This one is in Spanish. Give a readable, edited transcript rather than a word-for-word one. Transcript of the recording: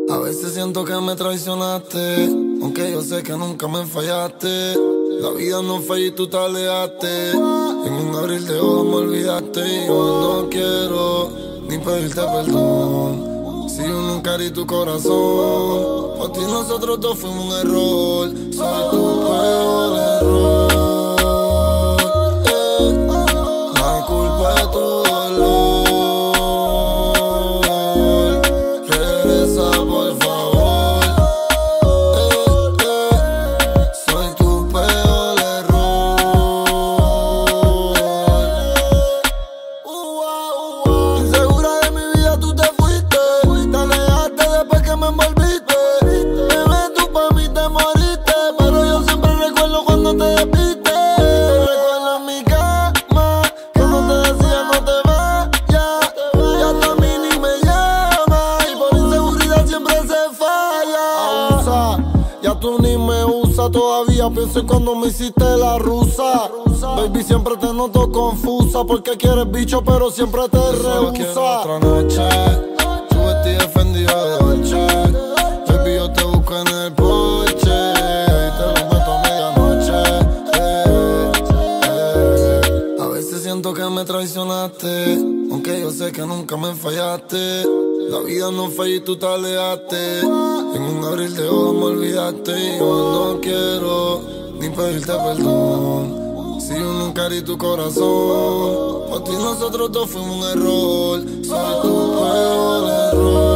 A veces siento que me traicionaste, aunque yo sé que nunca me fallaste. La vida no falla y tú te alejaste. En un abril de ojos me olvidaste y yo no quiero ni pedirte perdón. Si yo nunca herí tu corazón, por ti nosotros dos fuimos un error. Soy tu peor error. La culpa es tu dolor. Regresa por favor. Soy tu peor error. Insegura de mi vida tú te fuiste. Te alejaste después que me envolviste. Bebé, tú pa' mí te moriste, pero yo siempre recuerdo cuando te despiste. Recuerdo en mi cama cuando te decía no te vayas. Ya tú a mí ni me llamas y por inseguridad siempre se falla. Abusa, ya tú ni me usas. Todavía pienso en cuando me hiciste la rusa. Baby, siempre te noto confusa porque quieres bicho pero siempre te rehúsa. Otra noche, tu vestido ofendido de Dolce. Baby, yo te busco en el porche y te lo meto a medianoche. A veces siento que me traicionaste, aunque yo sé que nunca me fallaste. La vida no falla y tú te alejaste. En un abril de ojos me olvidaste y yo no quiero ni pedirte perdón. Si yo nunca herí tu corazón, por ti nosotros dos fuimos un error. Soy tu peor error.